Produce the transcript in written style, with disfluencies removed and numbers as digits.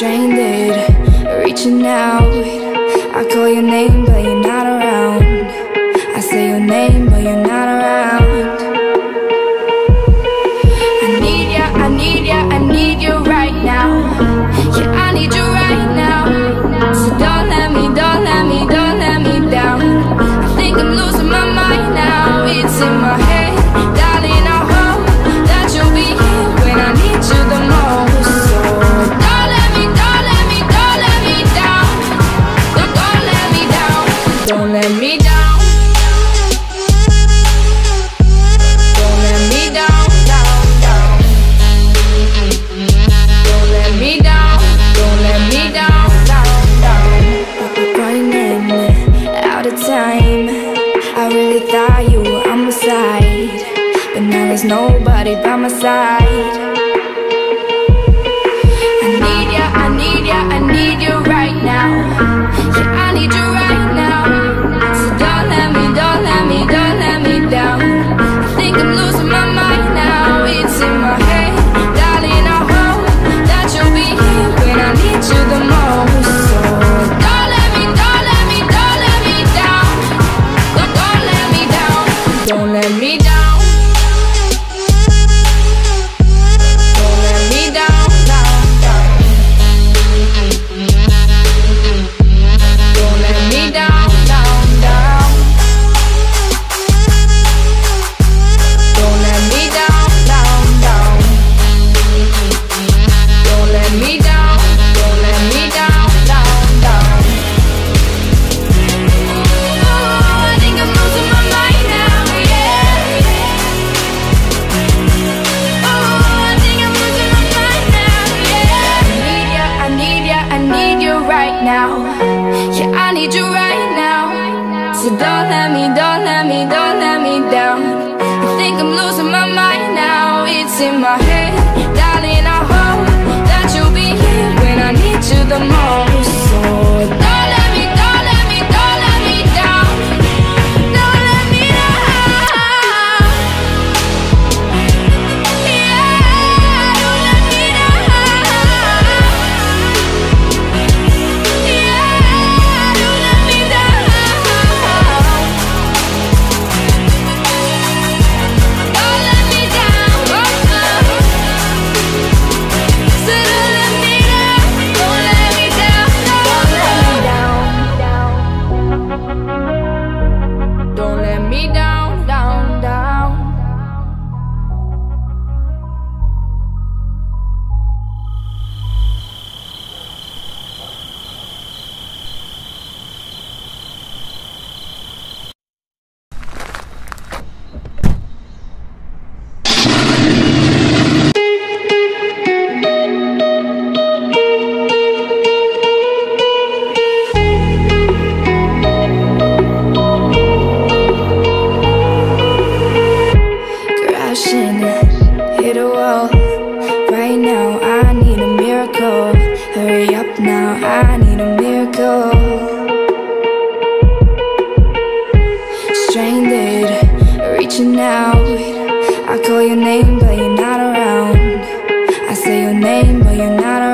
stranded, reaching out. I call your name, but you're not around. I say your name, but you're not around. I need ya, I need ya, I need you right now. Yeah, I need you right now. So don't let me, don't let me, don't let me down. I think I'm losing my mind now. It's in my head, darling, I hope that you'll be here when I need you the most. So don't let me, don't let me, don't let me down. Don't let me down. Don't let me down. Don't let me down, down, down. Don't let me down. Don't let me down, down, down. Running out of time. I really thought you were on my side, but now there's nobody by my side. I need ya, I need ya, I need you right now. Yeah, I need you right now. So don't let me, don't let me, don't let me down. I think I'm losing my mind now. It's in my head, darling, I hope that you'll be here when I need you the most. So don't let me, don't let me, don't let me down. Don't let me down. Don't let me down. Don't let me down, down, down. Don't let me down, down, down. Don't let me down, down, down. Don't let me down, don't let me down, down, down. Oh, I think I'm losing my mind now, yeah. Oh, I think I'm losing my mind now, yeah. I need ya, I need ya, I need you right now. Yeah, I need you right now. So don't let me, don't let me, don't let me down. I think I'm losing my mind now. It's in my head, darling, I hope that you'll be here when I need you the most. So don't let me, don't let me, don't let me down. Don't let me down. Yeah, don't let me down. Yeah, don't let me down. Don't let me down. So don't let me down. Don't let me down. Don't let me down, down, down. Crashing, hit a wall. Right now, I need a miracle. Hurry up now, I need a miracle. Stranded, reaching out. I call your name, but you're not around. I say your name, but you're not around.